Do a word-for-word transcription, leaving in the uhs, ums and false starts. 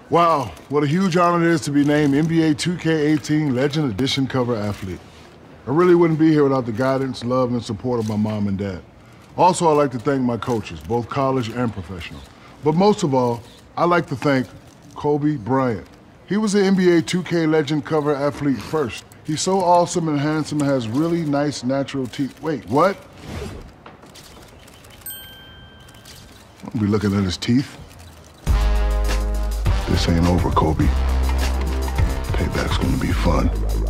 Wow, what a huge honor it is to be named N B A two K eighteen Legend Edition cover athlete. I really wouldn't be here without the guidance, love, and support of my mom and dad. Also, I'd like to thank my coaches, both college and professional. But most of all, I'd like to thank Kobe Bryant. He was the N B A two K Legend cover athlete first. He's so awesome and handsome and has really nice natural teeth. Wait, what? I'll be looking at his teeth. This ain't over, Kobe. Payback's gonna be fun.